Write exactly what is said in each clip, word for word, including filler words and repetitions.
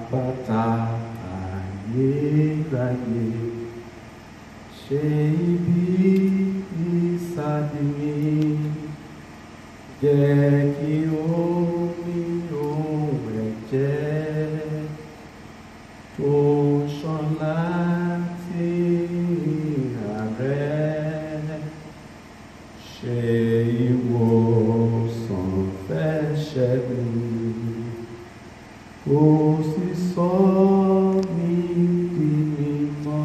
àpáta ayérayé, ṣe ibi ìsádi mi, jẹ́ kí omi òun ẹ̀jẹ̀ tó ṣàn láti àárẹ̀ ṣe ìwòsàn fẹ́ṣẹ̀ mi, kò sì sọ mí di mímọ́.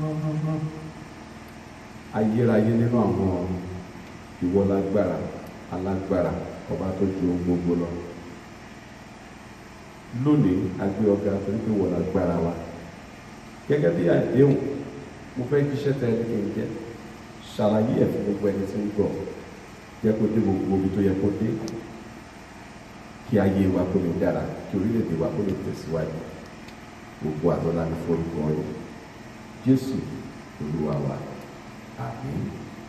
Ayérayé nínú àwọn ìwọ lágbára, alágbára, ọba tó ju ohun gbogbo lọ. Lónìí a gbé ọ̀gá torí pé ìwọ lágbára wa. Gẹ́gẹ́ bí àdéhùn, mo fẹ́ jíṣẹ́ tẹ́lẹ̀ kí n jẹ́ ṣàlàyé ẹ̀ fún gbogbo ẹni tí ń gbọ́, jẹ́ kó dé gbogbo omi tó yẹ kó dé, kí ayé wa kó lè dára, kí orílẹ̀-èdè wa kó lè tẹ̀síwájú. Gbogbo àtọ́lá ní forúkọ rẹ̀ Jésù Olúwa wa, àmín.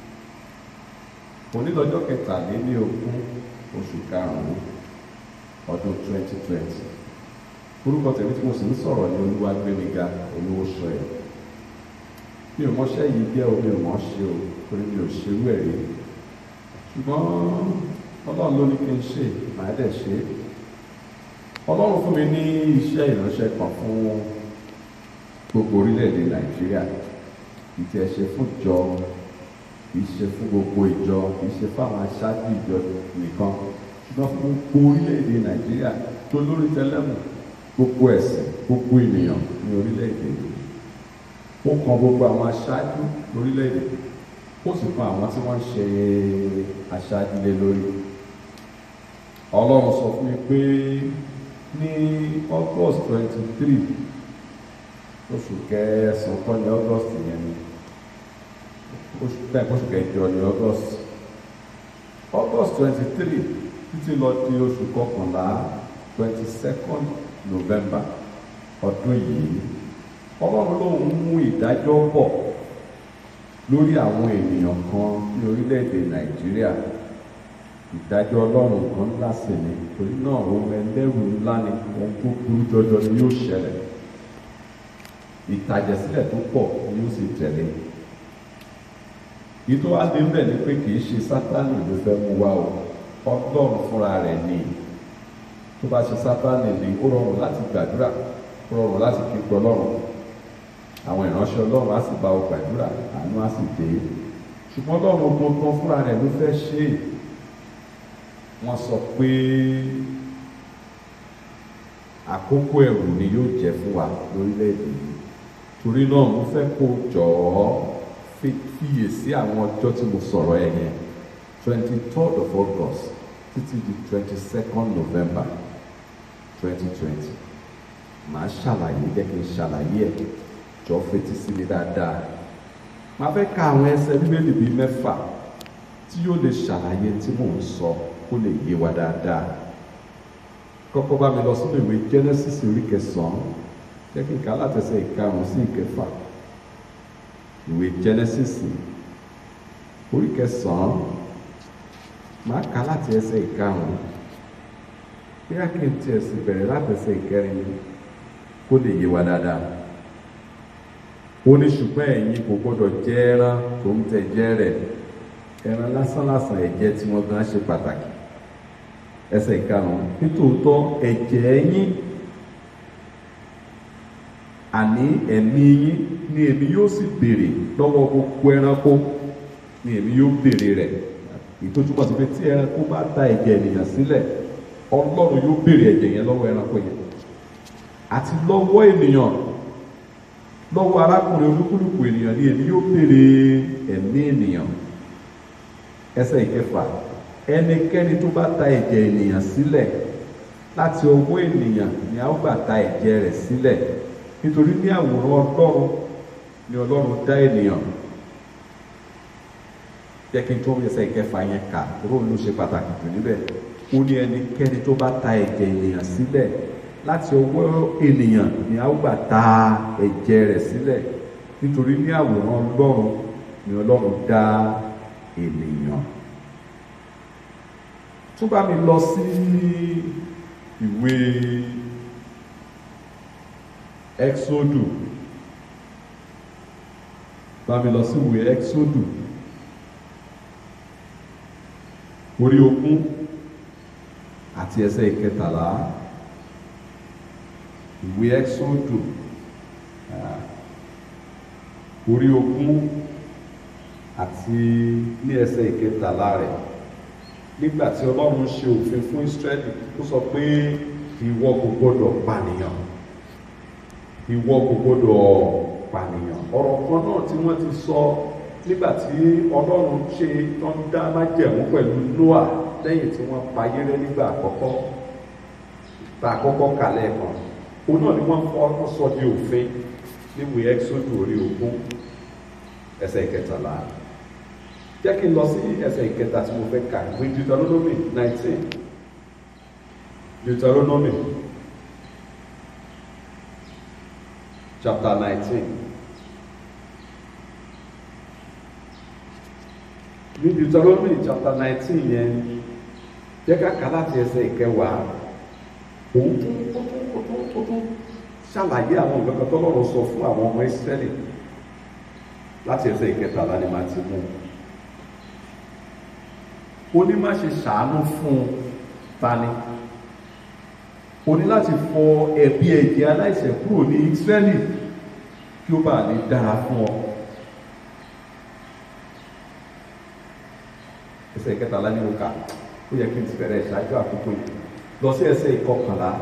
Mo ní lọ́jọ́ kẹtàléní ogún oṣù karùn-ún ọdún twenty twenty. Orúkọ tèmi tí mo sì ń sọ̀rọ̀ ní Olúwagbémiga Olúwóṣọ̀yẹ. Mi ò mọṣẹ́ yìí jẹ́ omi ò mọ̀ ṣe o, torí mi ò ṣerú ẹ̀ rí. Ṣùgbọ́n Ọlọ́run ló ní kí n ṣe, màá dẹ̀ ṣe. Ọlọ́run fún mi ní iṣẹ́ ìránṣẹ́ kan fún gbogbo orílẹ̀-èdè Nàìjíríà. Ìtì ẹ̀ ṣe fún ìjọ, kìí ṣe fún gbogbo ìjọ, kìí ṣe fún àwọn aṣáájú ìjọ nìkan, ṣùgbọ́n fún gbogbo orílẹ̀-èdè Nàìjíríà tó lórí tẹlẹ́mù, gbogbo ẹ̀sìn, gbogbo ènìyàn ní orílẹ̀-èdè yìí. Ó kan gbogbo àwọn aṣáájú lórílẹ̀-èdè, ó sì kan àwọn tí wọ́n ń ṣe aṣáájú lé lórí. Ọlọ́run sọ fún mi pé ní August twenty three, oṣù kẹsàn-án kọ́ ní August yẹn ni, oṣù bẹ́ẹ̀ oṣù kẹjọ ní August August twenty three títí lọ di oṣù kọkànlá twenty second November ọdún yìí, Ọlọ́run lòun mú ìdájọ́ bọ̀ lórí àwọn ènìyàn kan ní orílẹ̀-èdè Nàìjíríà. Ìdájọ́ Ọlọ́run kan ńlá sì ni, torí náà ohun ẹlẹ́rù ńlá ni, ohun tó burú jọjọ ni yóò ṣẹlẹ̀. Ìtàjẹ̀sílẹ̀ tó pọ̀ ni yóò sì tẹ̀lé. Ìtò wá dé bẹ́ẹ̀ ni pé kì í ṣe Sátánì ló fẹ́ mú wá o, Ọlọ́run fúnra rẹ̀ ni. Tó bá ṣe Sátánì ni, ó rọrùn láti gbàdúrà, ó rọrùn láti kíkọ Ọlọ́run. Àwọn ìránṣẹ́ Ọlọ́run á sì bá ọ gbàdúrà, àánú á sì dé. Ṣùgbọ́n Ọlọ́run gbọ̀ngàn fúnra rẹ̀ ló fẹ́ ṣe é. Wọ́n sọ pé àkókò ẹ̀rù ni yóò jẹ́ fún wa lórílẹ̀-èdè yìí. Torí náà mo fẹ́ kó jọ̀ọ́ fiyèsí àwọn ọjọ́ tí mo sọ̀rọ̀ ẹ̀ yẹn, twenty third of August títí di twenty second November twenty twenty. Màá ṣàlàyé, jẹ́ kí n ṣàlàyé ẹ̀, jọ fetí sí mi dáadáa. Màá fẹ́ ka àwọn ẹsẹ̀ Bíbélì bíi mẹ́fà tí yóò lè ṣàlàyé tí mò ń sọ kó lè yé wa dáadáa. Kọ́kọ́ bá mi lọ sínú ìwé Genesis orí kẹsàn-án, jẹ́ kí n kà látẹsẹ̀ ìkarùn-ún sí ìkẹfà. Ìwé Genesis orí kẹsàn-án, máa kà láti ẹsẹ̀ ìkarùn-ún, bí a kì í tiẹ̀ sì bẹ̀rẹ̀ látẹsẹ̀ ìkẹrin kó lè yé wa dáadáa. Ó ní ṣùgbọ́n ẹ̀yin kò gbọ́dọ̀ jẹ ẹran tó ń tẹ̀jẹ̀ rẹ̀, ẹran lásánlàsàn ẹ̀jẹ̀ tí wọ́n gan ṣe pàtàkì. Ẹsẹ̀ ìkarùn-ún, nítòótọ́ ẹ̀jẹ̀ yín àní ẹ̀mí yín ni èmi yóò sì béèrè lọ́wọ́ gbogbo ẹranko, ni èmi yóò béèrè rẹ̀. Ìtòjúmọ̀ sí pé tí ẹranko bá ta ẹ̀jẹ̀ ènìyàn sílẹ̀, Ọlọ́run yóò béèrè ẹ̀jẹ̀ yẹn lọ́wọ́ ẹranko yẹn àti lọ́wọ́ ènìyàn, lọ́wọ́ arákùnrin olúkúlùkù ènìyàn ni èmi yóò béèrè ẹ̀mí ènìyàn. Ẹsẹ̀ ìkẹfà, ẹnikẹ́ni tó bá ta ẹ̀jẹ̀ ènìyàn sílẹ̀, láti ọwọ́ ènìyàn ni a ó gbà ta ẹ̀jẹ̀ rẹ̀ sílẹ̀, nítorí ní àwòrán Ọlọ́run ni Ọlọ́run dá ènìyàn. Jẹ́ kí n tó ẹsẹ̀ ìkẹfà yẹn kà, róò ló ṣe pàtàkì jù níbẹ̀. Ó ní ẹnikẹ́ni tó bá ta ẹ̀jẹ̀ ènìyàn sílẹ̀, láti ọwọ́ ènìyàn ni a ó gbà ta ẹ̀jẹ̀ rẹ̀ sílẹ̀, nítorí ní àwòrán Ọlọ́run ni Ọlọ́run dá ènìyàn. Tún bá mi lọ sí ìwé Exodus bá mi lọ sí ìwé Exodus orí ogún àti ẹsẹ̀ ìkẹtàlá. Ìwé Exodus orí ogún àti ní ẹsẹ̀ ìkẹtàlá rẹ̀. Nígbà tí Ọlọ́run ṣe òfin fún Ísírẹ́lì, ó sọ pé ìwọ kò gbọdọ̀ pànìyàn, ìwọ kò gbọdọ̀ pànìyàn. Ọ̀rọ̀ kan náà tí wọ́n ti sọ nígbà tí Ọlọ́run ṣe tán dá májẹ̀mú pẹ̀lú Nóà lẹ́yìn tí wọ́n payé rẹ́ nígbà àkọ́kọ́ tá àkọ́kọ́ kalẹ̀ kan. Òun náà ni wọ́n kọ́ sọ di òfin níwèé Exodus orí ogún ẹsẹ̀ ìkẹtàlá. Jẹ́ kí n lọ sí ẹsẹ̀ ìkẹta tí mo fẹ́ kà ìwé Deuteronomy nineteen. Deuteronomy chapter nineteen. Ní Deuteronomy chapter nineteen yẹn, jẹ́ ká kà láti ẹsẹ̀ ìkẹwàá. Òun tún ó tún ó tún ó tún ṣàlàyé àwọn nǹkan kan tọ́lọ́run sọ fún àwọn ọmọ Ísírẹ́lì láti ẹsẹ̀ ìkẹtàlá ni màá ti mú. Ó ní má ṣe ṣàánú fún tani. Ó ní láti fọ ẹ̀bi ẹ̀jẹ̀ aláìṣẹ̀ kúrò ní Ísírẹ́lì kí ó bá lè dára fún ọ. Ẹsẹ̀ ìkẹtàlá ni mo kà, ó yẹ kí n ti bẹ̀rẹ̀ ìṣáájú àkókò yìí. Lọ sí ẹsẹ̀ ìkọkànlá.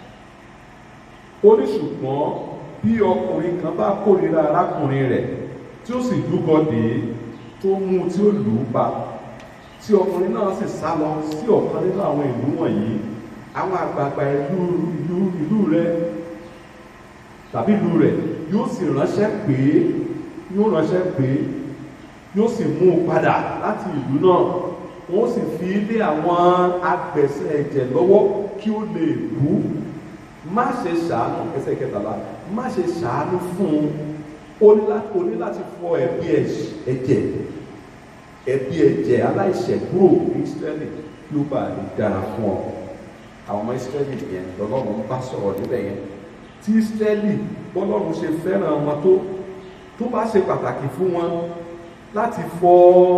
Ó ní ṣùgbọ́n bí ọkùnrin kan bá kórìíra arákùnrin rẹ̀ tí ó sì lúgọ dè é tó mú tí ó lù ú pa, tí ọkùnrin náà sì sá lọ sí ọ̀kan nínú àwọn ìlú wọ̀nyí, àwọn àgbààgbà ìlú ìlú ìlú rẹ̀ tàbí ìlú rẹ̀ yóò sì ránṣẹ́ pé yóò ránṣẹ́ pé yóò sì mú un padà láti ìlú náà. Wọ́n sì fi lé àwọn agbẹ̀sẹ̀ ẹ̀jẹ̀ lọ́wọ́ kí ó lè bú. Má ṣe ṣàánú, ẹsẹ̀ kẹtàlá, má ṣe ṣàánú fún un. Ó ní láti fọ ẹ̀bi ẹ̀jẹ̀ ẹ̀bi ẹ̀jẹ̀ aláìṣẹ̀ kúrò ní Ísírẹ́lì kí ó bá lè dára fún ọ. Àwọn ọmọ Ísírẹ́lì yẹn lọ́lọ́run bá sọ̀rọ̀ níbẹ̀ yẹn. Tí Ísírẹ́lì bọ́lọ́run ṣe fẹ́ràn wọn tó tó bá ṣe pàtàkì fún wọn láti fọ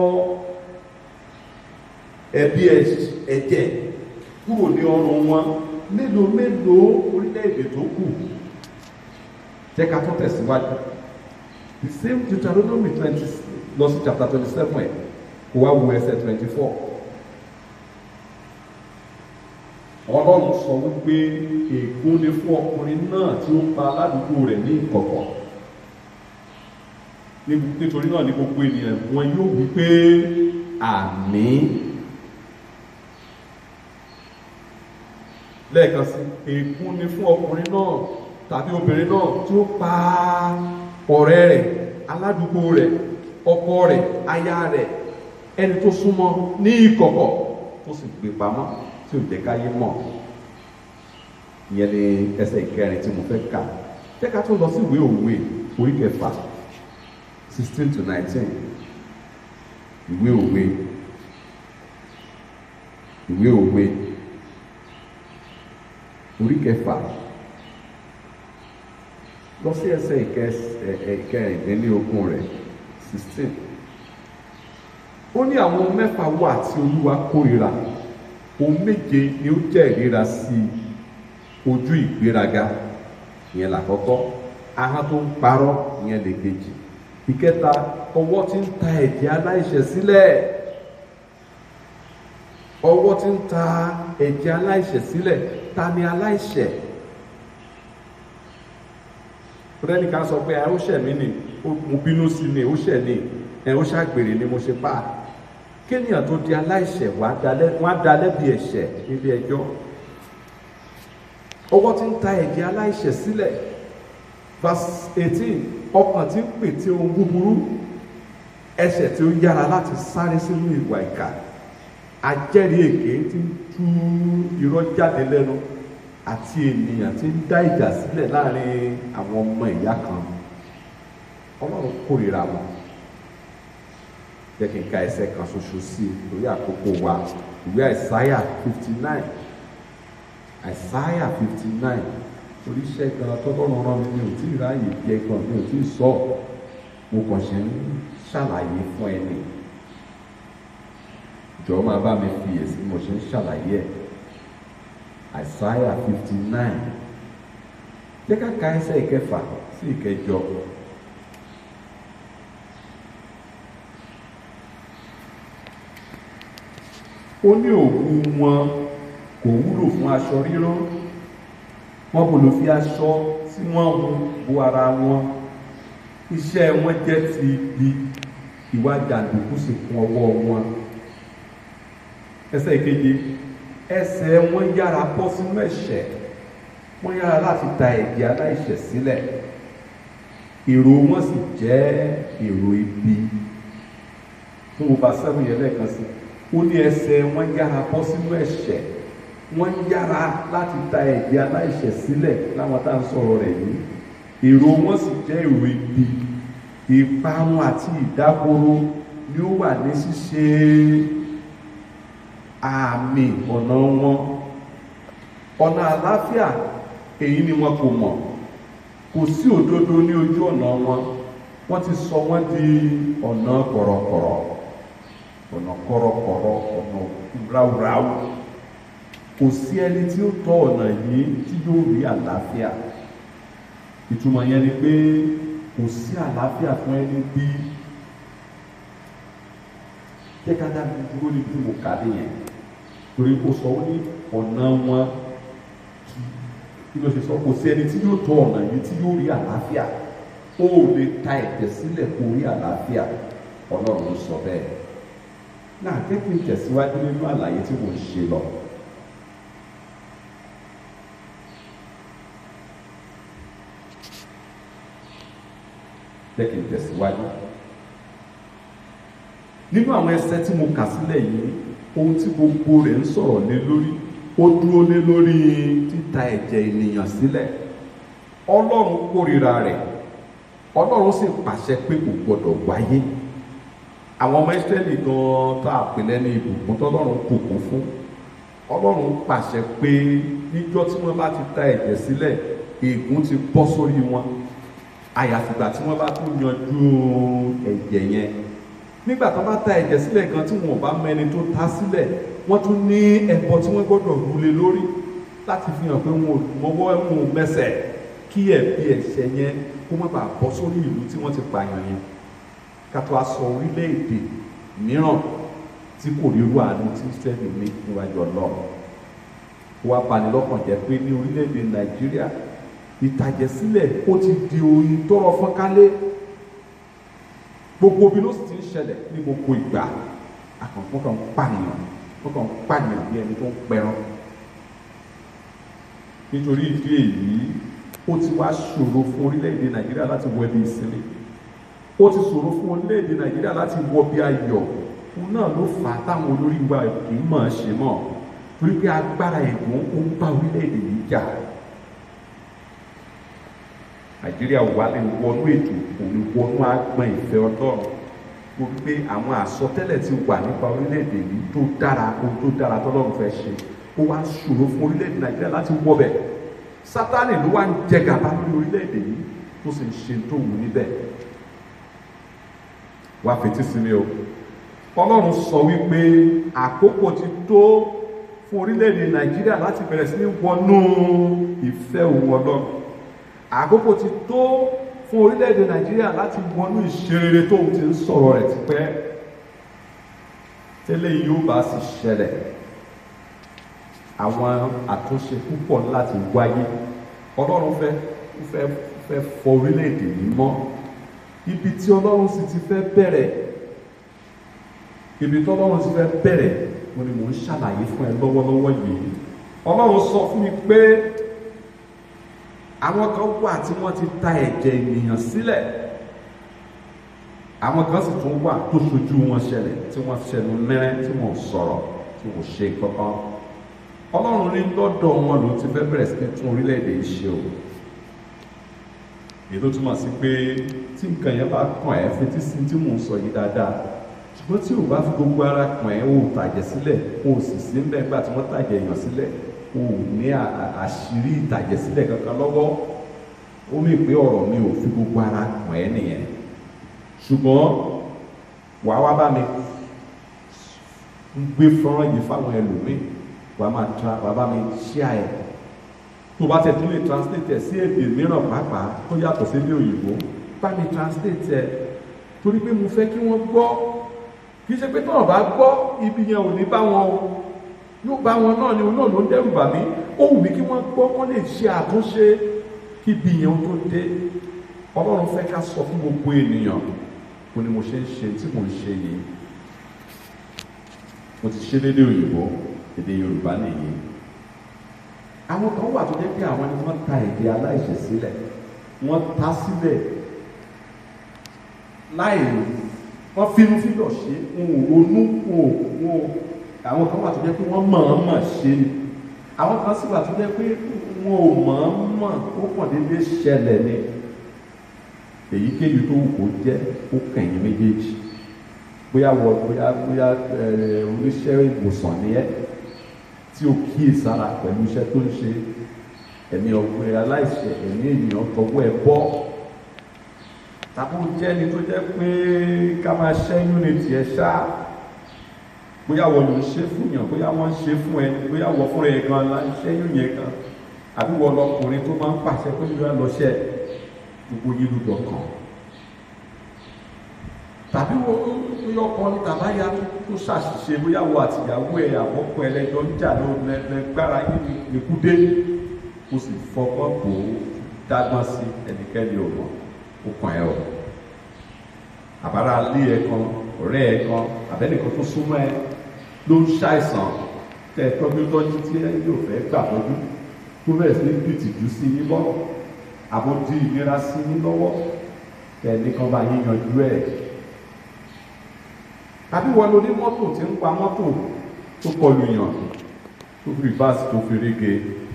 ẹ̀bi ẹ̀jẹ̀ kúrò ní ọrùn wọn, mélòó mélòó orílẹ̀-èdè tó kù. Jẹ́ ká tó tẹ̀síwájú. The same Deuteronomy twenty lọ sí chapter twenty seven ẹ̀ kó wá wo ẹsẹ̀ twenty four. Ọlọ́run sọ wípé ègún ni fún ọkùnrin náà tí ó pa aládùúgbò rẹ̀ ní ìkọ̀kọ̀. Nítorí náà ní gbogbo ènìyàn wọn yóò wí pé àmín. Lẹ́ẹ̀kan sí, ègún ni fún ọkùnrin náà tàbí obìnrin náà tí ó pa ọ̀rẹ́ rẹ̀, aládùúgbò rẹ̀, ọkọ rẹ̀, aya rẹ̀, ẹni tó súnmọ́ ní ìkọ̀kọ̀ tó sì gbé pamọ́ tí ò jẹ́ káyé mọ̀. Ìyẹn ni ẹsẹ̀ ìkẹrin tí mo fẹ́ kà. Jẹ́ ká tó lọ sí ìwé Òwe orí kẹfà sixteen to nineteen. Ìwé Òwe ìwé Òwe orí kẹfà lọ sí ẹsẹ̀ ìkẹrìndínlógún rẹ̀ sixteen. Ó ní àwọn mẹ́fà wà tí Olúwa kórìíra, ohun méje ni ó jẹ́ ìríra sí ojú ìgbéraga, ìyẹn làkọ́kọ́. Ahọ́n tó ń parọ́, ìyẹn lèkejì. Ìkẹta, ọwọ́ tí ń ta ẹ̀jẹ̀ aláìṣẹ̀ sílẹ̀. Ọwọ́ tí ń ta ẹ̀jẹ̀ aláìṣẹ̀ sílẹ̀. Ta ni aláìṣẹ̀? Bùrẹ́dì kan sọ pé ẹ ó ṣẹ̀ mí ni, mo bínú sí ni, ó ṣẹ̀ ni, ẹ ó ṣàgbèrè ni mo ṣe pa. Kéèyàn tó di aláìṣẹ̀ wọ́n á dá lẹ́bi ẹ̀ṣẹ̀ nílé ẹjọ́. Ọwọ́ tí ń ta ẹ̀jẹ̀ aláìṣẹ̀ sílẹ̀. Verse eighteen, ọkàn tí ń pète ohun búburú, ẹsẹ̀ tí ó yára láti sáré sínú ìwà ìkà, ajẹ́rìí èké tí ń tú irọ́ jáde lẹ́nu, àti ènìyàn tí ń dá ìjà sílẹ̀ láàrin àwọn ọmọ ìyá kan. Ọlọ́run kórìíra wọn. Jẹ́ kí n ka ẹsẹ̀ kan ṣoṣo sí i lórí àkókò wa. Ìwé Àìsáyà fifty nine Àìsáyà fifty nine torí iṣẹ́ gan tọ́lọ́run rán mi mi ò tí ì ráàyè jẹ gan mi ò tí ì sọ mo kàn ṣe ń ṣàlàyé fún ẹni jọ̀ọ́ máa bá mi fi èsì mo ṣe ń ṣàlàyé ẹ̀ Isaiah fifty nine jẹ́ ká ka ẹsẹ̀ ìkẹfà sí ìkẹjọ. Ó ní òògùn wọn kò wúlò fún aṣọ rírán, wọn kò lò fi aṣọ tí wọ́n hun bo ara wọn, iṣẹ́ wọn jẹ́ ti ibi, ìwà jàǹdùkú sì kún ọwọ́ wọn. Ẹsẹ̀ ìkeje, ẹsẹ̀ wọn yára bọ́ sínú ẹ̀ṣẹ̀, wọ́n yára láti ta ẹ̀jẹ̀ aláìṣẹ̀ sílẹ̀, èrò wọn sì jẹ́ èrò ibi. Tó mo bá sẹ́wọ̀n yẹn lẹ́ẹ̀kan sí, ó ní ẹsẹ̀ wọn yára bọ́ sínú ẹ̀ṣẹ̀, wọ́n yára láti ta ẹ̀jẹ̀ aláìṣẹ̀ sílẹ̀ láwọn tá à ń sọ̀rọ̀ rẹ̀ yìí, èrò wọn sì jẹ́ èrò ibi. Ìparun àti ìdákoro ni ó wà ní ṣíṣe àmì ọ̀nà wọn. Ọ̀nà àlàáfíà èyí ni wọn kò mọ̀, kò sí òdodo ní ojú ọ̀nà wọn, wọ́n ti sọ wọ́n di ọ̀nà kọ̀rọ̀kọ̀rọ̀, ọ̀nà kọ̀rọ̀kọ̀rọ̀, ọ̀nà ráúráú. Kò sí ẹni tí ó tọ̀ ọ̀nà yìí tí yóò rí àlàáfíà. Ìtumọ̀ yẹn ni pé kò sí àlàáfíà fún ẹni bí jẹ́ ká dá mi dúró níbi mo kà dé yẹn, torí kò sọ ó ní ọ̀nà wọn kí ló ṣe sọ, kò sí ẹni tí yóò tọ̀ ọ̀nà yìí tí yóò rí àlàáfíà. Ó lè ta ẹ̀jẹ̀ sílẹ̀ kó rí àlàáfíà, Ọlọ́run ló sọ bẹ́ẹ̀. Náà kẹ́kìn tẹ̀síwájú nínú àlàyé tí mo ń ṣe lọ. Kẹ́kìn tẹ̀síwájú nínú àwọn ẹsẹ̀ tí mo kà sílẹ̀ yìí, ohun tí gbogbo rẹ̀ ń sọ̀rọ̀ lé lórí, ó dúró lé lórí títa ẹ̀jẹ̀ ènìyàn sílẹ̀. Ọlọ́run kórìíra rẹ̀, Ọlọ́run sì pàṣẹ pé kò gbọdọ̀ wáyé. Àwọn ọmọ Ísírẹ́lì gan tá a pè lẹ́ni ìbùkún tọ́lọ́run bùkún fún, Ọlọ́run pàṣẹ pé níjọ́ tí wọ́n bá ti ta ẹ̀jẹ̀ sílẹ̀, ègún ti bọ́ sórí wọn. Àyàfìgbà tí wọ́n bá tún yanjú ẹ̀jẹ̀ yẹn, nígbà tó bá ta ẹ̀jẹ̀ sílẹ̀ gan tí wọn ò bá mẹni tó ta sílẹ̀, wọ́n tún ní ẹbọ tí wọ́n gbọ́dọ̀ rúlé lórí láti fi hàn pé wọn ò mọwọ́ wọn ò mẹsẹ̀, kí ẹ̀bi ẹ̀ṣẹ̀ yẹn kó má bàa bọ́ sórí ìlú tí wọ́n ti pààyàn yẹn. Ká tó a sọ orílẹ̀-èdè mìíràn tí kò rí irú àánú tí Ísírẹ́lì ní níwájú Ọlọ́run. Wá bani lọ́kàn jẹ́ pé ní orílẹ̀-èdè Nàìjíríà, ìtàjẹ̀sílẹ̀ ó ti di oyin tọrọ fọ́nkálé. Gbogbo bí ló sì ti ń ṣẹlẹ̀ ní gbogbo ìgbà, àkànfọ́ kan pànìyàn, wọ́n kàn pànìyàn bí ẹni tó ń pẹran. Nítorí ìdí èyí, ó ti wá ṣòro fún orílẹ̀-èdè Nàìjíríà láti wọ ibi ìsinmi, ó ti ṣòro fún orílẹ̀-èdè Nàìjíríà láti wọ bí ayọ̀. Òun náà ló fà á táwọn olórí wa kì í mọ̀ ọ́n ṣe mọ́, torí pé agbára ẹ̀gún ó ń bá orílẹ̀-èdè yìí jà. Nàìjíríà wà lè wọnú ètò, kò ní wọnú agbọn ìfẹ́ Ọlọ́run. Mo rí pé àwọn àsọtẹ́lẹ̀ ti wà nípa orílẹ̀-èdè yìí tó dára, ohun tó dára tọ́lọ́run fẹ́ ṣe, ó wá ṣòro fún orílẹ̀-èdè Nàìjíríà láti wọbẹ̀. Sátánì ló wá ń jẹ gàba lórí orílẹ̀-èdè yìí tó sì ń ṣe tó wù níbẹ̀. Wá fetí sí mi o. Ọlọ́run sọ wípé àkókò ti tó fún orílẹ̀-èdè Nàìjíríà láti bẹ̀rẹ̀ sí ní wọnú ìfẹ́ òun Ọlọ́run. Àkókò ti tó fún orílẹ̀-èdè Nàìjíríà láti wọnú ìṣerere tóun ti ń sọ̀rọ̀ rẹ̀ tipẹ́. Tẹ́lẹ̀ yóò bá sì ṣẹlẹ̀, àwọn àtúnṣe púpọ̀ láti wáyé. Ọlọ́run fẹ́ fẹ́ fẹ́ fọ orílẹ̀-èdè yìí mọ́. Ibi tí Ọlọ́run sì ti fẹ́ bẹ̀rẹ̀, ibi tí Ọlọ́run ti fẹ́ bẹ̀rẹ̀, mo ni mò ń ṣàlàyé fún ẹ lọ́wọ́lọ́wọ́ yìí. Ọlọ́run sọ fún mi pé àwọn kan wà tí wọ́n ti ta ẹ̀jẹ̀ ènìyàn sílẹ̀, àwọn kan sì tún wà tó ṣojú wọn ṣẹlẹ̀, tí wọ́n ṣẹnu mẹ́rẹ́, tí wọ́n sọ̀rọ̀, tí wọ́n ṣe kankan. Ọlọ́run ní lọ́dọ̀ wọn ló ti fẹ́ bẹ̀rẹ̀ sí ní tún orílẹ̀-èdè yìí ṣe o. Èyí tó túmọ̀ sí pé tí nǹkan yẹn bá kàn ẹ́, fetí sí tí mò ń sọ yìí dáadáa. Ṣùgbọ́n tí ò bá fi gbogbo ara kàn ẹ́, o tàjẹ̀ sílẹ̀, o sì sí ń bẹ́ẹ̀ gbà tí wọ́n tàjẹ̀ èèyàn sílẹ̀, o ò ní àṣírí ìtàjẹ̀sílẹ̀ kankan lọ́wọ́, ó mì pé ọ̀rọ̀ mi ò fi gbogbo ara kàn ẹ́ nìyẹn. Ṣùgbọ́n wàá wá bá mi ń gbé fọ́nrán yìí fáwọn ẹlòmíì, wàá máa tra wàá bá mi share ẹ̀. Tó bá tẹ̀ tún lè translate ẹ̀ sí èdè mìíràn pàápàá tó yàtọ̀ sí ilé òyìnbó, bá mi translate ẹ̀, torí pé mo fẹ́ kí wọ́n gbọ́. Kì í ṣe pé tí wọ́n bá gbọ́, ibi yẹn ò ní bá wọn o, yóò bá wọn náà ni òun náà ló ń dẹ́rù bà mí. Ó wù mí kí wọ́n gbọ́, wọ́n lè ṣe àtúnṣe kí ibi yẹn tó dé. Ọlọ́run fẹ́ ká sọ fún gbogbo ènìyàn, kò ní mo ṣe ń ṣe tí mo ń ṣe yìí. Mo ti ṣe lédè òyìnbó, èdè Yorùbá nìyí. Àwọn kan wà tó jẹ́ pé àwọn ni wọ́n ta èdè aláìṣẹ̀ sílẹ̀, wọ́n ta sílẹ̀ láì wọ́n fínú fílọ̀ ṣe, wọn ò ronú, wọn ò àwọn kan wà tó jẹ́ pé wọ́n mọ̀ọ́mọ̀ ṣe ni. Àwọn kan sì wà tó jẹ́ pé wọn ò mọ̀ọ́mọ̀, ó kàn déédé ṣẹlẹ̀ ni. Èyíkéyìí tó wù kó jẹ́, ó kẹ̀yìn méjèèjì. Bóyá wọ bóyá bóyá oníṣẹ́ ìwòsàn ni ẹ́ tí ó kíyè sára pẹ̀lú iṣẹ́ tó ń ṣe, ẹ̀mí ọ̀gbìn aláìṣẹ̀, ẹ̀mí ènìyàn tọwọ́ ẹ bọ́. Tàbí ó jẹ́ ni tó jẹ́ pé ká máa ṣẹ́yún ní tiẹ̀ ṣá. Bóyá wọ́n ló ń ṣe fún yàn, bóyá wọ́n ń ṣe fún ẹ, bóyá wọ́n fúnra ẹ̀ gan la ń ṣẹ́yún yẹn gan. Àbí wọ́n lọkùnrin tó máa ń pàṣẹ pé yóò lọ ṣẹ́ gbogbo yìí lùdọ̀ kan. Tàbí wọ́n yọ ọkọ ní tàbáyà tó ṣàṣìṣe, bóyá wọ́n àtìyàwó ẹ̀ àkọ́kọ́ ẹlẹ́jọ́ ń jà lẹ́gbára yìí nìkúdé, ó sì fọkọ́ bò ó dágbọ́n sí ẹnikẹ́ni ò mọ̀, ó kàn ẹ́ o. Àbára lé ẹ kan, ọ̀rẹ́ ẹ kan, àbẹ́nìkan tó súnmọ́ ẹ ló ń ṣàìsàn, tẹ́ ẹ tọ́jú tọ́jú tí ẹ yóò fẹ́ gbà tọ́jú, tó bẹ̀rẹ̀ sí ní bìtìjú sí yín bọ́, àbójú ìnira sí yín lọ́wọ́, tẹ́ ẹ ní kan bá yín yanjú ẹ̀. Àbí wọ́n lo ní mọ́tò tí ń pa mọ́tò tó kọlu yàn, tó fi rìbáàsì tó fi rége.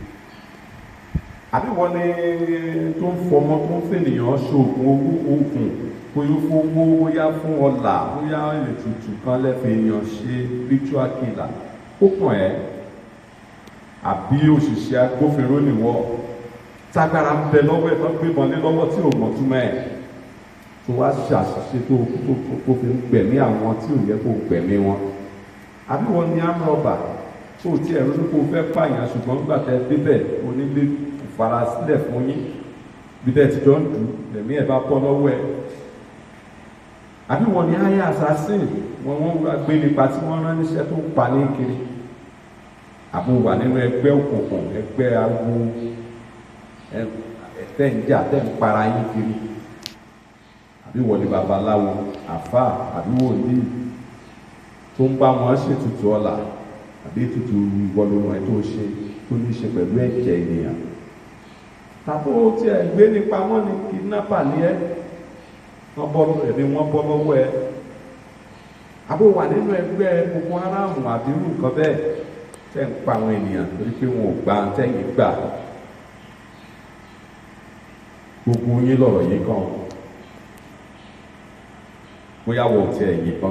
Àbí wọ́n ní tó ń fọmọ tó ń fènìyàn ṣoògùn owó oògùn, bóyá fún owó, bóyá fún ọlà, bóyá ètùtù kan lẹ́fẹ̀ẹ́ èèyàn ṣe ritual killer, ó kàn ẹ́. Àbí òṣìṣẹ́ agbófinró nìwọ, tágbára ń bẹ lọ́wọ́ ẹ̀ tó gbébọn lé lọ́wọ́ tí ò mọ̀ túmọ̀ ẹ̀, tó wá ṣàṣìṣe tó tó fi ń gbẹ̀mí àwọn tí ò yẹ kó gbẹ̀mí wọn. Àbí wọ́n ní amúrọ̀bà tó ti ẹ̀rọ ní kó fẹ́ pààyàn, ṣùgbọ́n nígbà tẹ́ débẹ̀ onílé ìfarasílẹ̀ fún yín, bí tẹ́ ti jọ ń dùn lẹ̀mí ẹ̀ bá bọ́ lọ́wọ́ ẹ̀. Àbí wọ́n ní ayé assassin, wọ́n wọ́n wá gbé nípa tí wọ́n rán níṣẹ́ tó ń pa ní kiri. Àbò wà nínú ẹgbẹ́ òkùnkùn, ẹgbẹ́ awo, ẹ̀tẹ́ ń jà, tẹ́ ń para yín kiri. Àbí wọ́n ní babaláwo, àfáà, àbí wòlíì tó ń bá wọn ṣètùtù ọlà, àbí ètùtù ìwọlọ́run ẹ̀ tó ṣe tó ní ṣe pẹ̀lú ẹ̀jẹ̀ ènìyàn. Tàbí ó ti ẹ̀ gbé nípa wọn ní kidnapper ní ẹ́, wọ́n bọ́ ẹ̀mí wọ́n bọ́ lọ́wọ́ ẹ. Àbó wà nínú ẹgbẹ́ Boko Haram àbí irú nǹkan bẹ́ẹ̀ tẹ́ ń pa àwọn ènìyàn torí pé wọn ò gba tẹ́yìn gbà. Gbogbo yín lọ̀rọ̀ yìí kan. Bóyá wọ́n ò tiẹ̀ yìnbọn,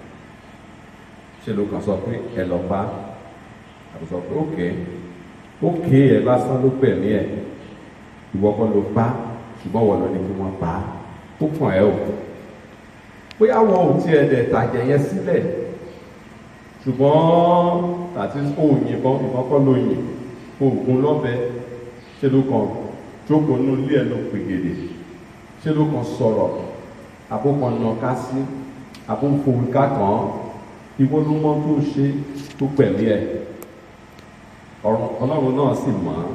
ṣe ló kàn sọ pé ẹ lọ bá, àbí sọ pé ókè ókè ẹ lásán ló gbẹ̀mí ẹ̀, ìwọ kọ́ ló bá, ṣùgbọ́n wọ́n lọ ní kí wọ́n bá, ó kàn ẹ́ o. Bóyá wọ́n ò tiẹ̀ dẹ̀ tàjẹ̀ yẹn sílẹ̀, ṣùgbọ́n àti ó yìnbọn, ìbọn kọ́ ló yìn, oògùn lọ́bẹ, ṣe ló kàn jókòó nínú ilé ẹ̀ ló pègèdè, ṣe ló kàn sọ̀rọ̀, àbó kan nà ká sí, àbó fòwú ká kàn án, ìwọ ló mọ tó ṣe tó pẹ̀lú ẹ̀. Ọ̀rọ̀ Ọlọ́run náà sì mọ̀ ọ́n.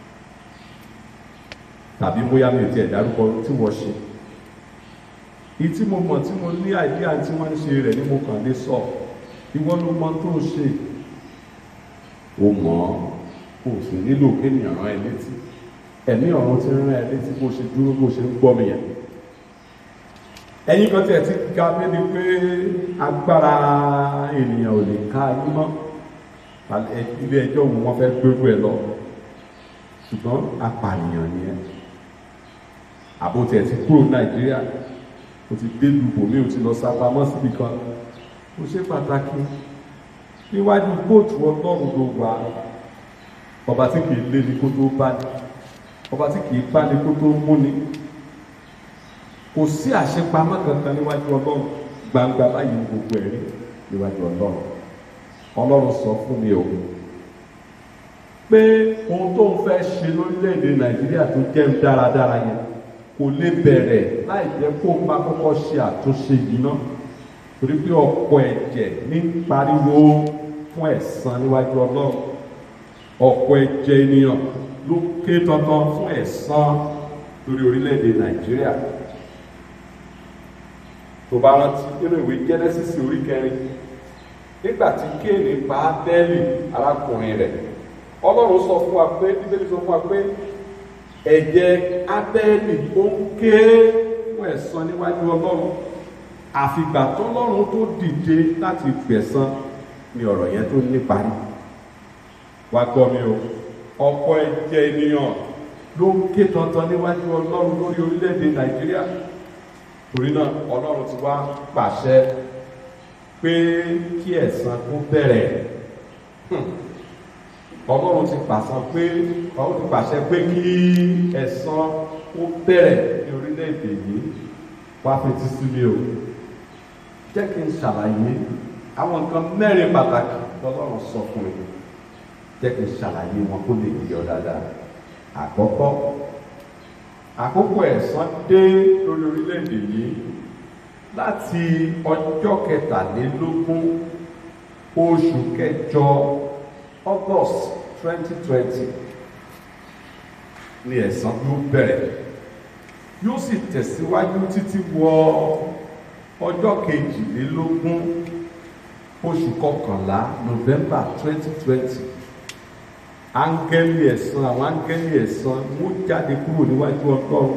Tàbí bóyá mi ò tiẹ̀ dárúkọ tí wọ́n ṣe. Ìyí tí mo mọ̀ tí mo ní àìdíà tí wọ́n ń ṣe rẹ̀ ni mo kàn lè sọ. Ìwọ ló mọ tó ṣe. O mọ̀ ọ́, o sì nílò kéèyàn rán ẹ létí. Ẹ̀mí ọ̀run ti rán ẹ létí bó ṣe dúró bó ṣe ń gbọ́ mi yẹn. Ẹ̀yin kan tiẹ̀ ti ga débi pé agbára ènìyàn ò lè ká yín mọ́. Ilé ẹjọ́ wo wọ́n fẹ́ gbérú ẹ lọ. Ṣùgbọ́n apànìyàn ni ẹ. Àbò tiẹ̀ ti kúrò Nàìjíríà, o ti dé lùbò mi, o ti lọ sápamọ́ síbi kan. Ó ṣe pàtàkì níwájú kóòtù Ọlọ́run ló wà. ọba tí kìí lé ní kó tó bá ní, ọba tí kìí bá ní kó tó mú ní. Kò sí àṣepamọ́ kankan níwájú Ọlọ́run, gbangba báyìí ní gbogbo ẹ̀rí níwájú Ọlọ́run. Ọlọ́run sọ fún mi o pé ohun tó ń fẹ́ ṣe lórílẹ̀‐èdè Nàìjíríà tó jẹ́ dáradára yẹn kò lè bẹ̀rẹ̀ láì jẹ́ kó má kọ́kọ́ ṣe àtúnṣe yìí náà, torí pé ọ̀pọ̀ ẹ̀jẹ̀ ní pariwo fún ẹ̀san níwájú Ọlọ́run. Ọ̀pọ̀ ẹ̀jẹ̀ ènìyàn ló ké tantan fún ẹ̀san lórí orílẹ̀‐èdè Nàìjíríà. Tó bá rántí nínú ìwé Genesis orí kẹrin, nígbà tí Kéènì pa Ábẹ́lì arákùnrin rẹ̀, Ọlọ́run sọ fún wa pé, Bíbélì sọ fún wa pé ẹ̀jẹ̀ Ábẹ́lì ó ń ké fún ẹ̀san níwájú Ọlọ́run. Àfìgbà tọ́lọ́run tó dìde láti gbẹ̀san ni ọ̀rọ̀ yẹn tó ní parí. Wá gbọ́ mi o, ọ̀pọ̀ ẹ̀jẹ̀ ènìyàn ló ń ké tantan níwájú Ọlọ́run lórí orílẹ̀-èdè Nàìjíríà. Torí náà Ọlọ́run ti wá pàṣẹ pé kí ẹ̀san kó bẹ̀rẹ̀. Ọlọ́run ti pàṣẹ pé Ọlọ́run ti pàṣẹ pé kí ẹ̀san kó bẹ̀rẹ̀ ní orílẹ̀-èdè yìí. Wá fetí sí mi o, jẹ́ kí n ṣàlàyé àwọn nǹkan mẹ́rin pàtàkì lọ́lọ́run sọ fún mi. Jẹ́ kí n ṣàlàyé wọn kó lè yé ọ dáadáa. Àkọ́kọ́, àkókò ẹ̀san dé lórí orílẹ̀-èdè yìí láti ọjọ́ kẹtàlélógún oṣù kẹjọ August twenty twenty ni ẹ̀san yóò bẹ̀rẹ̀, yóò sì tẹ̀síwájú títí wọ ọjọ́ kejìlélógún oṣù kọkànlá November twenty twenty. Áńgẹ́lì ẹ̀san, àwọn áńgẹ́lì ẹ̀san wọ́n jáde kúrò níwájú Ọlọ́run,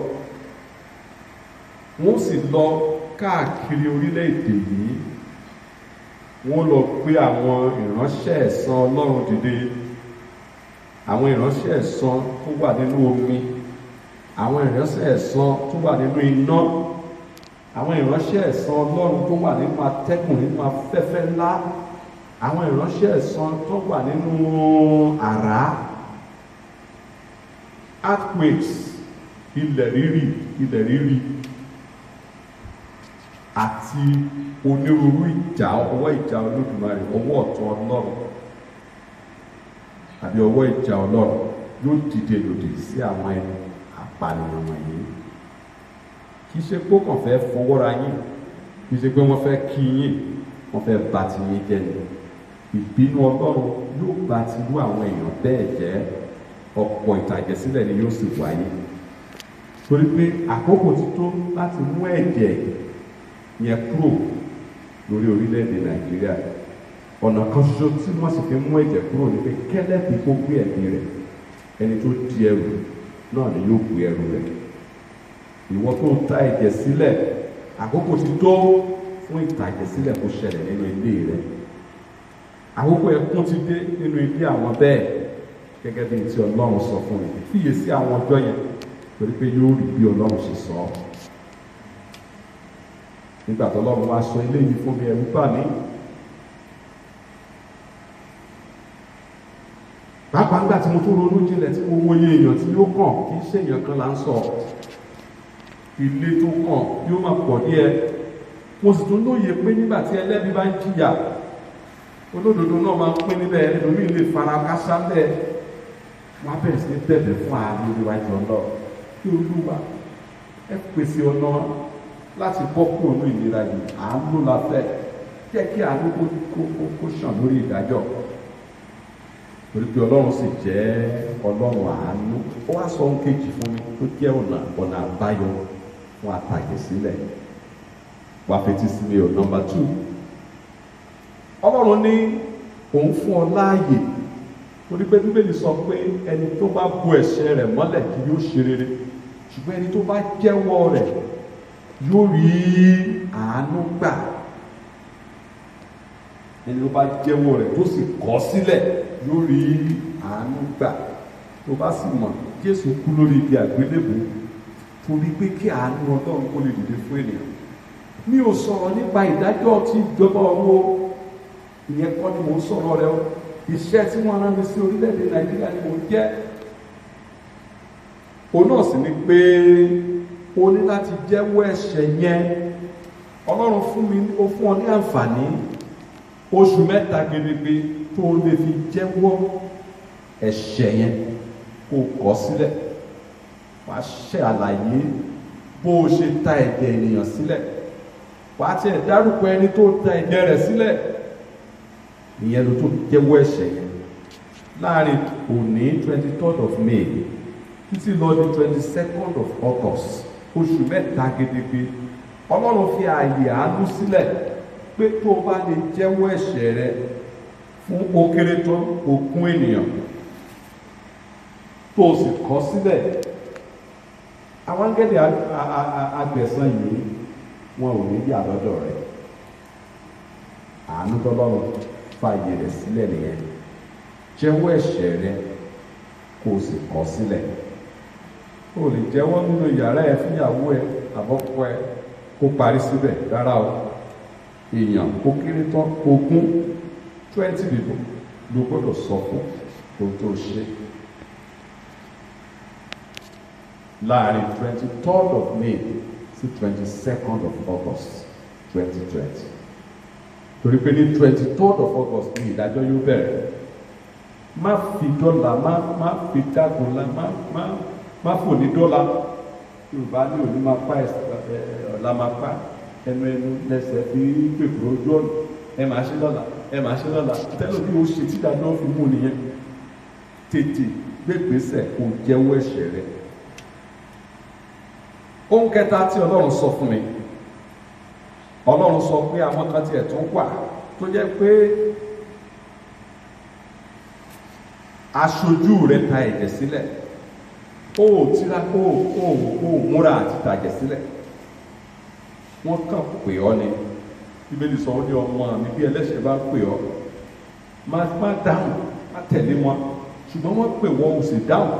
wọ́n sì lọ káàkiri orílẹ̀-èdè yìí. Wọ́n lọ gbé àwọn ìránṣẹ́ ẹ̀san Ọlọ́run dìde, àwọn ìránṣẹ́ ẹ̀san tó wà nínú omi, àwọn ìránṣẹ́ ẹ̀san tó wà nínú iná, àwọn ìránṣẹ́ ẹ̀san Ọlọ́run tó wà nínú atẹ́gùn, nínú afẹ́fẹ́ ńlá, àwọn ìránṣẹ́ ẹ̀san tó wà nínú àrá, earthquakes, ilẹ̀ rírì, ilẹ̀ rírì, àti onírúurú ìjà, ọwọ́ ìjà Olódùmarè, ọwọ́ ọ̀tún Ọlọ́run àbí ọwọ́ ìjà Ọlọ́run yóò dìde lòdì sí àwọn ẹni apànìyàn wọ̀nyí. Kì í ṣe pé ó kàn fẹ́ fọwọ́ra yín, kì í ṣe pé wọ́n fẹ́ kí yín, wọ́n fẹ́ bà ti yín jẹ́ ni. Ìbínú Ọlọ́run yóò bá ti rú àwọn èèyàn bẹ́ẹ̀ jẹ́, ọ̀pọ̀ ìtàjẹ̀sílẹ̀ ni yóò sì wáyé. Torí pé àkókò ti tó láti mú ẹ̀jẹ̀ yẹn kúrò lórí orílẹ̀-èdè Nàìjíríà. Ọ̀nà kan ṣoṣo tí wọ́n sì fi mú ẹ̀jẹ̀ kúrò ní pé kẹ́lẹ́bí kó gbé ẹ̀mí rẹ̀, ẹni tó di ẹrù náà ni yóò gbé ẹrù rẹ̀. Ìwọ tó ń ta ẹ̀jẹ̀ sílẹ̀, àkókò ti tó fún ìtàjẹ̀sílẹ̀ kó ṣẹlẹ̀ nínú ilé rẹ̀. Àkókò ẹkún ti dé nínú ilé àwọn bẹ́ẹ̀, gẹ́gẹ́ bí ti Ọlọ́run sọ fún mi. Fiyè sí àwọn ọjọ́ yẹn, torí pé yóò rí bí Ọlọ́run ṣe sọ. Nígbà tó Ọlọ́run wá sọ eléyìí fún mi, ẹ̀rù bà mí. Pàápàá nígbà tí mo tún ronú jinlẹ̀ tí mo wòye èèyàn tí yóò kàn, kì í ṣe èèyàn kan là ń sọ. Ilé tó kàn yóò máa pọ̀ díẹ̀. Mo sì tún lóye pé nígbà tí ẹlẹ́bi bá ń jìyà, olódodo náà máa ń pín níbẹ̀, ẹlòmíì lè fara kásá bẹ́ẹ̀. Wọ́n á bẹ̀rẹ̀ sí ní bẹ̀bẹ̀ fún àánú níwájú Ọlọ́run. Kí Olúwa ẹ pèsè ọ̀nà láti bọ́ kúrò ní ìnira yìí. Àánú la fẹ́, jẹ́ kí àánú kó kó kó ṣàn lórí ìdájọ́. Torí pé Ọlọ́run sì jẹ́ Ọlọ́run àánú. Ó wá sọ ohun kejì fún mi tó jẹ́ ọ̀nà ọ̀nà àbáyọ fún àtàjẹ̀sílẹ̀. Wá fetí sí mi o. Nọ́mbà two, Ọlọ́run ní òun fún ọ láàyè. Torí pé Bíbélì sọ pé ẹni tó bá bo ẹ̀ṣẹ̀ rẹ̀ mọ́lẹ̀ kì yóò ṣe rere, ṣùgbọ́n ẹni tó bá jẹ́wọ́ rẹ̀ yóò rí àánú gbà. Ẹni tó bá jẹ́wọ́ rẹ̀ tó sì kọ̀ sílẹ̀ yóò rí àánú gbà. Tó bá sì mọ̀ Jésù kú lórí igi àgbélébùú torí pé kí àánú Ọlọ́run kó lè dìde fún ènìyàn. Mi ò sọ̀rọ̀ nípa ìdájọ́ tí ìjọba ọ̀run, ìyẹn kọ́ ni mò ń sọ̀rọ̀ rẹ̀ o. iṣẹ́ tí wọ́n rán mi sí orílẹ̀-èdè Nàìjíríà ni mo jẹ́. Òun náà sì ni pé o ní láti jẹ́wọ́ ẹ̀ṣẹ̀ yẹn. Ọlọ́run fún mi ó fún ọ ní àǹfààní oṣù mẹ́ta gedegbe tó lè fi jẹ́wọ́ ẹ̀ṣẹ̀ yẹn kó kọ̀ sílẹ̀. Wàá ṣe àlàyé bó o ṣe ta ẹ̀jẹ̀ ènìyàn sílẹ̀. Wàá tiẹ̀ dárúkọ ẹni tó ta ẹ̀jẹ̀ rẹ̀ sílẹ̀. Ìyẹn ló tó jẹ́wọ́ ẹ̀ṣẹ̀ yẹn. Láàrin òní twenty third of May títí lọ di twenty second of August, oṣù mẹ́ta gedegbe, Ọlọ́run fi ààyè àánú sílẹ̀ pé tó o bá lè jẹ́wọ́ ẹ̀ṣẹ̀ rẹ fún ó kéré tán ogún ènìyàn tó o sì kọ̀ sílẹ̀, àwọn áńgẹ́lì agbẹ̀san yìí wọn ò ní yà lọ́dọ̀ rẹ̀. Àánú tọ́lọ́run fààyè rẹ̀ sílẹ̀ nìyẹn. Jẹ́wọ́ ẹ̀ṣẹ̀ rẹ kó o sì kọ̀ sílẹ̀. O lè jẹ́wọ́ nínú yàrá ẹ fúnyàwó ẹ àbọ́kọ ẹ kó parí síbẹ̀ rárá o. Èèyàn kó kéré tán ogún twenty people ló gbọ́dọ̀ sọ fún ohun tó ṣe. Láàrin twenty third of May sí twenty second of August twenty twenty. Torí pé ní twenty third of August ní ìdájọ́ yóò bẹ̀rẹ̀. Má fi dọ́là má má fi dágunlá má má má fò ní dọ́là. Yorùbá ní òní máa pa ọ̀la máa pa ẹnu ẹnu lẹ́sẹ̀ fi pèpè ojú ọ̀nà. Ẹ máa ṣe lọ́la ẹ máa ṣe lọ́la tẹ́lẹ̀ bí o ṣe tí dájọ́ fi mú nìyẹn. Tètè gbégbèsè kó jẹ́wọ́ ẹ̀ṣẹ̀ rẹ̀. Ohun kẹta tí Ọlọ́run sọ fún mi, Ọlọ́run sọ pé àwọn kan tiẹ̀ tún wà tó jẹ́ pé aṣojú rẹ̀ ta ẹ̀jẹ̀ sílẹ̀, ó tíra ó ó ó múra àti tàjẹ̀ sílẹ̀, wọ́n kàn pè ọ́ ni. Bíbélì sọ ó ní ọmọ mi bí ẹlẹ́ṣẹ̀ bá pè ọ́ má má dáhùn má tẹ̀lé wọn, ṣùgbọ́n wọ́n pè wọ́n ò sì dáhùn.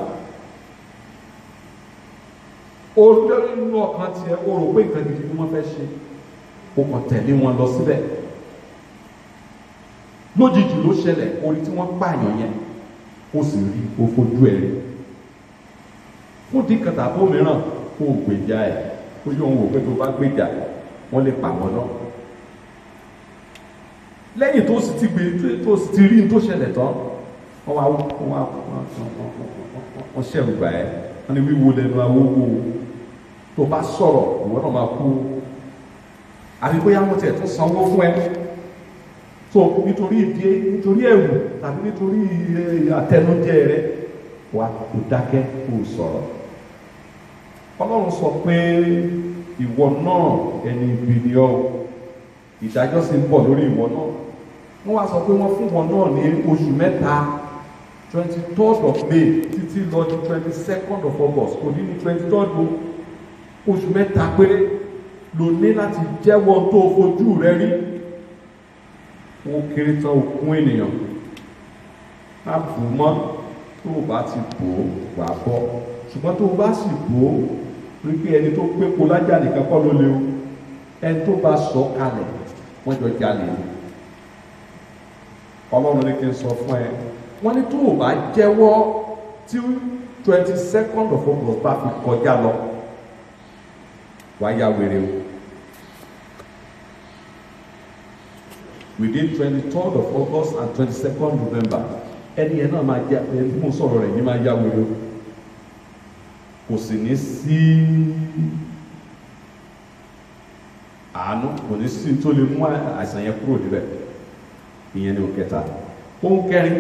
Olórí inú ọkàn tiẹ̀ ó rò pé nǹkan gidi ni wọ́n fẹ́ ṣe, ó kàn tẹ̀lé wọn lọ síbẹ̀. Lójijì ló ṣẹlẹ̀, orí tí wọ́n pààyàn yẹn ó sì rí ó fojú ẹ̀ rí. Fún díkan tàbí òmíràn kó o gbèjà ẹ̀, ó yóò wò pé tó bá gbèjà wọ́n lè pa wọ́n náà. Lẹ́yìn tó sì ti gbé tó sì ti rí tó ṣẹlẹ̀ tán, wọ́n wá wọ́n wá wọ́n ṣẹ̀rù gbà ẹ́, wọ́n ní wíwo lẹ́nu awówó tó bá sọ̀rọ̀ ìwọ náà máa kú. Àbí bóyá wọ́n tiẹ̀ tún sanwó fún ẹ. So nítorí ìdí nítorí ẹ̀rù tàbí nítorí àtẹnujẹ rẹ wà kó dákẹ́ kó sọ̀rọ̀. Ọlọ́run sọ pé ìwọ náà ẹni ibi ni ọ́, ìdájọ́ sì ń bọ̀ lórí ìwọ náà. Wọ́n wá sọ pé wọ́n fún wọn náà ní oṣù mẹ́ta twenty third of May títí lọ di twenty second of August, kò ní ní twenty third oṣù mẹ́ta péré ló ní láti jẹ́wọ́ tó fojú rẹ rí. Wọ́n kéré tán ogún ènìyàn. Má bù mọ́, tó o bá ti bò ó wà bọ́, ṣùgbọ́n tó o bá sì bò ó rí pé ẹni tó gbépo lájà nìkan kọ́ ló lé o, ẹni tó bá sọ kalẹ̀ wọ́n jọ jalè. Ọlọ́run ní kí n sọ fún ẹ, wọ́n ní tó o bá jẹ́wọ́ tí twenty second of August bá fi kọjá lọ wàá ya wèrè o. Within twenty third of August and twenty second November ẹni yẹn náà máa jẹ ẹni mo sọ̀rọ̀ rẹ̀ yìí máa ya wèrè o. Kò sì ní sí àánú, kò ní sí tó lè mú àìsàn yẹn kúrò níbẹ̀. Ìyẹn ni òkẹta. Ohun kẹrin,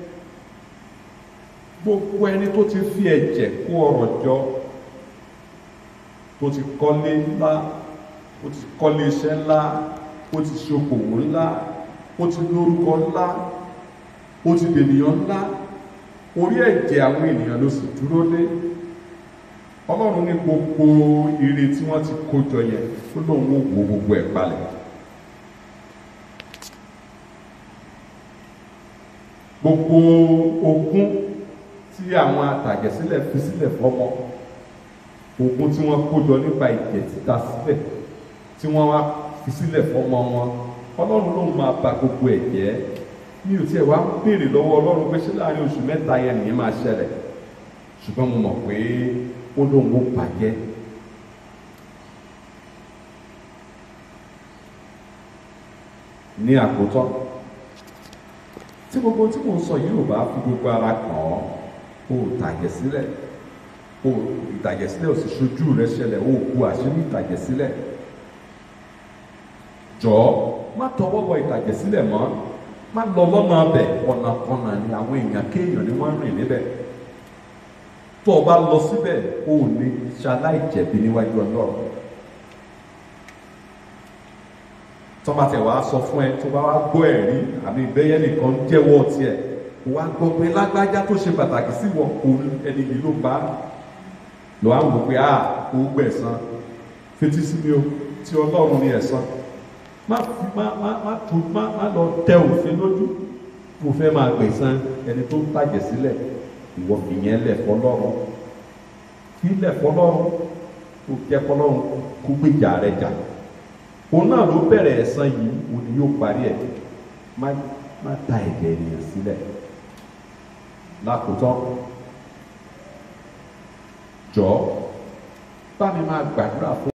gbogbo ẹni tó ti fi ẹ̀jẹ̀ kó ọrọ̀ jọ, tó ti kọ́lé ńlá, ó ti kọ́lé iṣẹ́ ńlá, ó ti ṣokòwò ńlá, ó ti lórúkọ ńlá, ó ti dènìyàn ńlá, orí ẹ̀jẹ̀ àwọn ènìyàn ló sì dúró lé. Ọlọ́run ní gbogbo ire tí wọ́n ti kó jọ yẹn ó lóun ó wo gbogbo ẹ̀ palẹ̀. Gbogbo ogún tí àwọn atàjẹ̀sílẹ̀ fi sílẹ̀ fọ́mọ, ogún tí wọ́n kó jọ nípa ìjẹ̀ títa sílẹ̀ tí wọ́n wá fi sílẹ̀ fọ́mọ wọn, Ọlọ́run ló máa bà gbogbo ẹ̀ jẹ́. mi ò tiẹ̀ wá béèrè lọ́wọ́ Ọlọ́run pé ṣé láàrin oṣù mẹ́ta yẹn nìyẹn máa ṣẹlẹ̀, ṣùgbọ́n mo mọ̀ pé ó lóun ó bàjẹ́. Ní àkótán, tí gbogbo tí mo sọ yìí ò bá fi gbogbo ara kàn ọ́, o tàjẹ̀ sílẹ̀, o ìtàjẹ̀ sílẹ̀ ò sì ṣojú rẹ ṣẹlẹ̀, o kú àṣírí ìtàjẹ̀ sílẹ̀. Jọ̀ọ́ má tọwọ́ bọ ìtàjẹ̀ sílẹ̀ mọ́, má lọ lọ́nà abẹ, ọ̀nàkọnà ni àwọn èèyàn kéèyàn ni wọ́n ń rìn níbẹ̀. Tó o bá lọ síbẹ̀, o ò ní ṣaláìjẹ̀bi níwájú Ọlọ́run. Tó bá tẹ̀ wá sọ fún ẹ, tó bá wá gbọ́ ẹ̀rí àbí ìbẹ́yẹ nìkan jẹ́wọ́ tiẹ̀, wá gbọ́ pé lágbájá tó ṣe pàtàkì sí wọn, òun ẹni yìí ló bá lọ á wò pé à ó gbẹ̀san, fetí sí mi o, tí Ọlọ́run ní ẹ̀san. Má má má má tu má má lọ tẹ òfin lójú, mo fẹ́ máa gbẹ̀san ẹni tó ń tàjẹ̀ sílẹ̀, ìwọ fìyẹn lẹ̀ fọlọ́run, fi lẹ̀ fọlọ́run, kó jẹ́ fọlọ́run kó gbèjà rẹ̀ jà. Òun náà ló bẹ̀rẹ̀ ẹ̀san yìí, òun ni yóò parí ẹ̀. Má má ta ẹ̀jẹ̀ ènìyàn sílẹ̀. Lákòótán, jọ̀ọ́ bá mi máa gbàdúrà fún